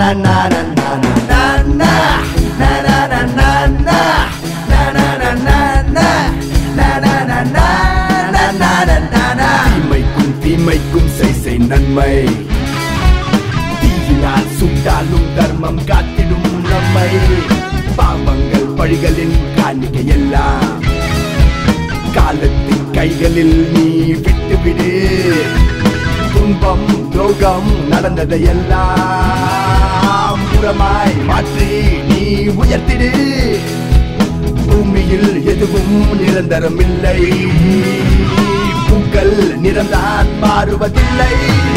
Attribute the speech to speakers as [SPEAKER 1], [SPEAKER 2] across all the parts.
[SPEAKER 1] தீமைக்கும் செய் நன்மை தீயினால் சுட்டாலும் தர்மம் காத்திடும் நம்மை பாவங்கள் பழிகளின் காணிக்கை எல்லாம் காலத்தின் கைகளில் நீ விட்டுவிடு துன்பம் துரோகம் நடந்ததையெல்லாம் புறமாய் மாற்றி நீ உயர்த்திடு பூமியில் எதுவும் நிரந்தரமில்லை பூக்கள் நிறம்தான் மாறுவதில்லை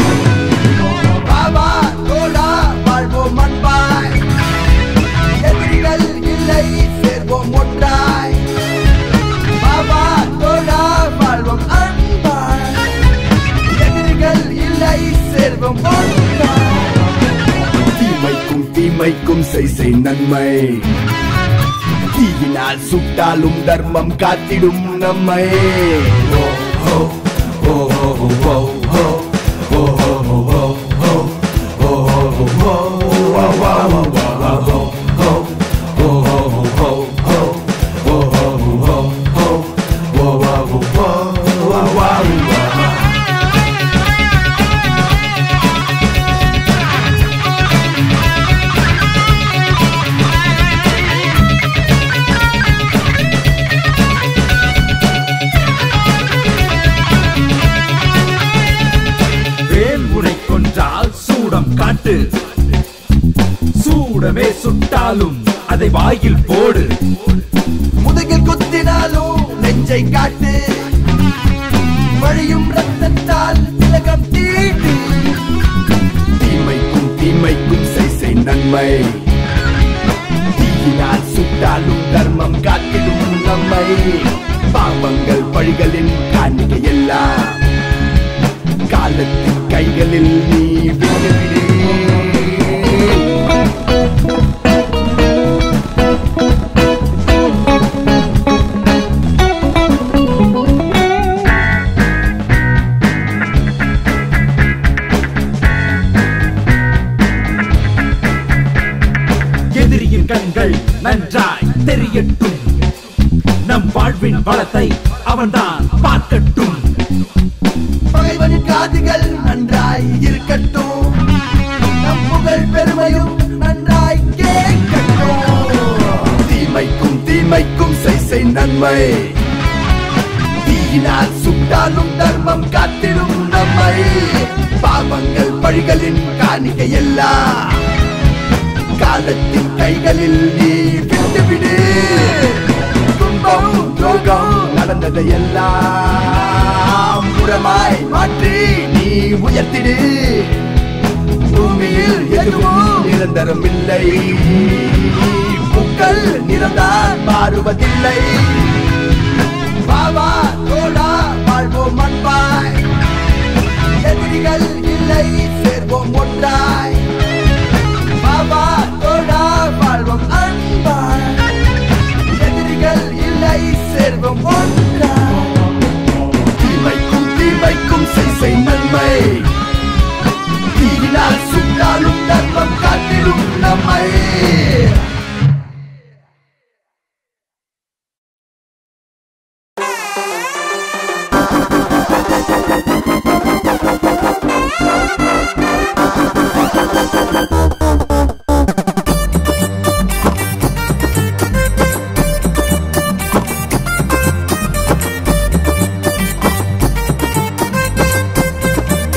[SPEAKER 1] பாபா தோழா வாழ்வோம் அன்பாய் எதிரிகள் இல்லை சேர்வோம் ஒன்றாய் பாபா தோழா வாழ்வோம் அன்பாய் எதிரிகள் இல்லை சேர்வோம் ஒன்றாய் தீமைக்கும் செய் நன்மை தீயினால் சுட்டாலும் தர்மம் காத்திடும் நம்மை சூடமே சுட்டாலும் அதை வாயில் போடு முதுகில் குத்தினாலும் நெஞ்சை காட்டு வழியும் ரத்தத்தால் திலகம் தீட்டு தீமைக்கும் செய் நன்மை தீயினால் சுட்டாலும் தர்மம் காத்திடும் நம்மை பாவங்கள் பழிகளின் காணிக்கை எல்லாம் காலத்தின் கைகளில் நீ விட்டுவிடு எதிரியின் கண்கள் நன்றாய் தெரியட்டும் நம் வாழ்வின் வளத்தை அவன்தான் பார்க்கட்டும் பகைவனின் காதுகள் நன்றாய் இருக்கட்டும் நம் புகழ் பெருமையும் நன்றாய் கேட்கட்டும் தீமைக்கும் செய் நன்மை தீயினால் சுட்டாலும் தர்மம் காத்திடும் நம்மை பாவங்கள் பழிகளின் காணிக்கை எல்லாம் காலத்தின் கைகளில் நீ விட்டுவிடு துன்பம் துரோகம் நடந்ததையெல்லாம் புறமாய் மாற்றி நீ உயர்த்திடு பூமியில் எதுவும் நிரந்தரமில்லை பூக்கள் நிறம்தான் மாறுவதில்லை பாபா தோழா வாழ்வோம் அன்பாய் எதிரிகள் இல்லை சேர்வோம் ஒன்றாய் பாபா தோழா வாழ்வோம் அன்பாய் எதிரிகள் இல்லை சேர்வோம் ஒன்றாய் தீமைக்கும் செய் நன்மை தீயினால் சுட்டாலும் தர்மம் காத்திடும் நம்மை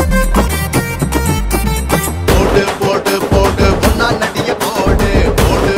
[SPEAKER 1] போடு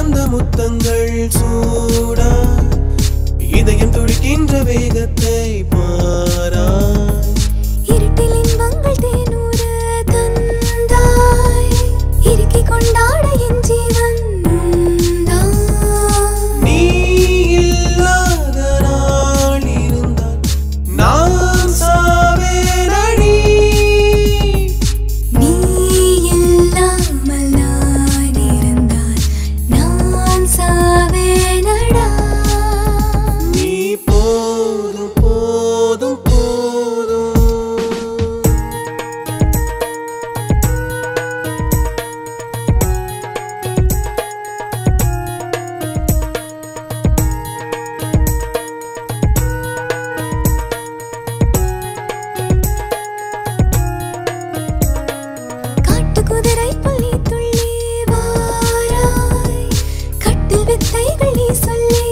[SPEAKER 2] தந்த முத்தங்கள் சூடாய் இதயம் துடிக்கின்ற வேகத்தை பாராய்
[SPEAKER 3] இருட்டில் இன்பங்கள் தேனூர தந்தாய் இறுக்கிக் கொண்டாட என் ஜீவன்
[SPEAKER 2] நீ இல்லாத நாள் இருந்தால் நான் சாவேனடி
[SPEAKER 3] நீ இல்லாமல் நான் இருந்தால் நான் சாவேனடா
[SPEAKER 2] நீ போதும் போதும் போதும்
[SPEAKER 3] காட்டுக்குதிரை புலி துள்ளி வாராய் கட்டில் வித்தைகள் நீ சொல்லி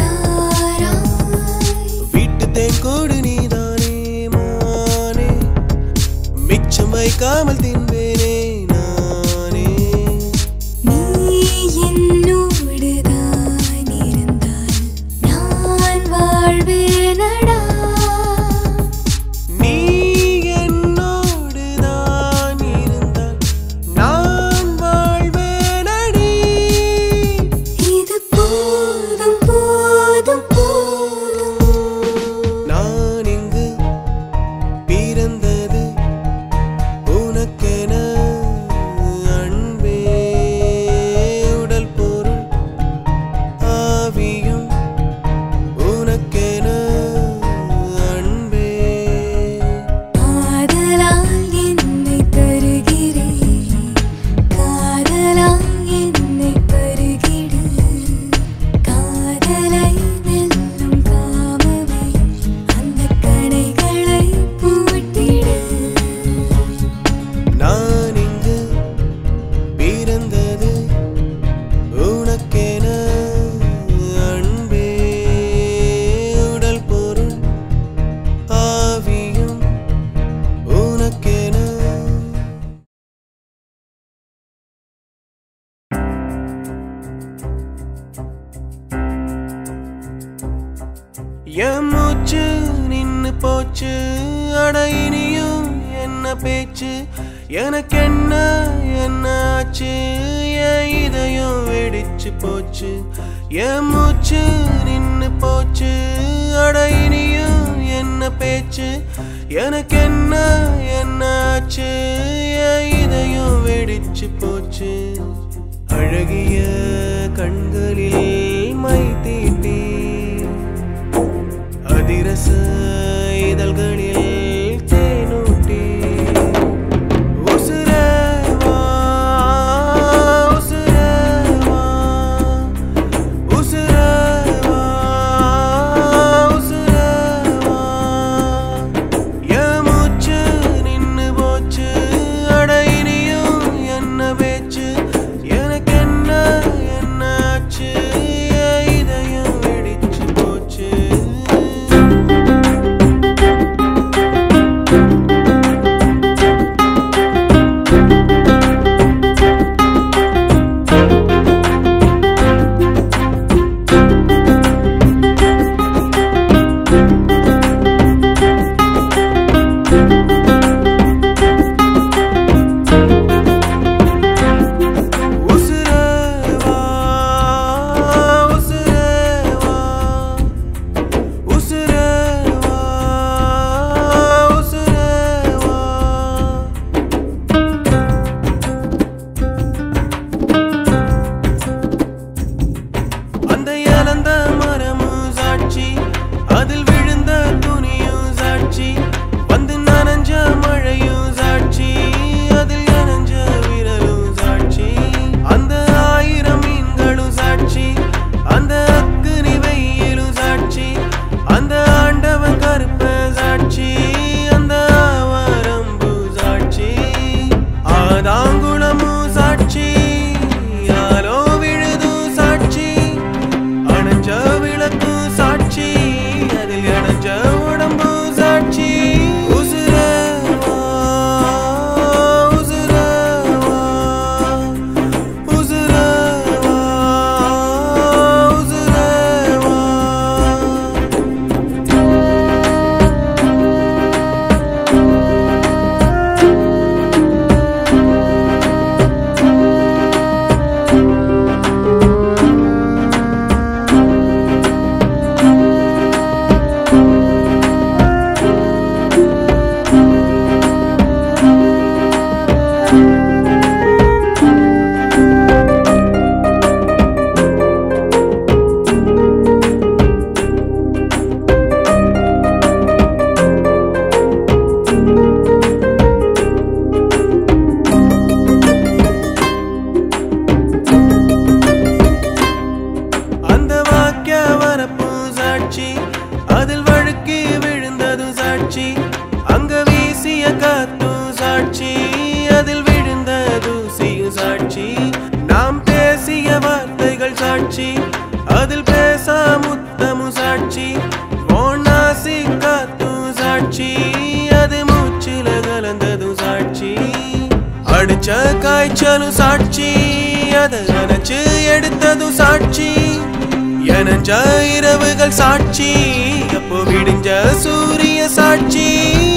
[SPEAKER 3] தாராய்
[SPEAKER 2] வீட்டு தேங்கோடு நீதானே மானே மிச்சம் வைக்காமல் தின்பேனே நானே
[SPEAKER 3] நீ என்னோடு தான் இருந்தால் நான் வாழ்வேனடா
[SPEAKER 2] நீ என்னோடு தான் இருந்தால் நான் வாழ்வேனடி
[SPEAKER 3] இது போதும் போதும் போதும்
[SPEAKER 2] நான் இங்கு பிறந்தது உனக்கென அன்பே உடல் பொருள் ஆவியும் உனக்கென அன்பே
[SPEAKER 3] காதலால் என்னை தருகிறேன் காதலால் என்னை பருகிடு காதலை வெல்லும் காமமே அந்த கடைகளை பூட்டிடு
[SPEAKER 2] நான் இங்கு பிறந்தது உனக்கென அன்பே உடல் பொருள் ஆவியும் உனக்கென என் மூச்சு நின்னு போச்சு அட இனியும் என்ன பேச்சு எனக்கு என்ன என்ன ஆச்சு என் இதயம் வெடிச்சு போச்சு என் மூச்சு நின்னு போச்சு அட இனியும் என்ன பேச்சு எனக்கு என்ன என்ன ஆச்சு என் இதயம் வெடிச்சு போச்சு அழகிய கண்களில் மை தீட்டி அதிரச இதழ்களில் தேனூட்டி உசுரேவா உசுரேவா உசுரேவா உசுரேவா என் மூச்சு நின்னு போச்சு அட இனியும் என்ன பேச்சு எனக்கு என்ன என்ன ஆச்சு சாட்சி அதில் பேச முத்தமும் சாட்சி ஓனாசி காத்தும் சாட்சி அது மூச்சில கலந்ததும் சாட்சி அடிச்ச காய்ச்சலும் சாட்சி அதை அணைச்சு எடுத்ததும் சாட்சி எனஞ்ச இரவுகள் சாட்சி அப்போ விடிஞ்ச சூரிய சாட்சி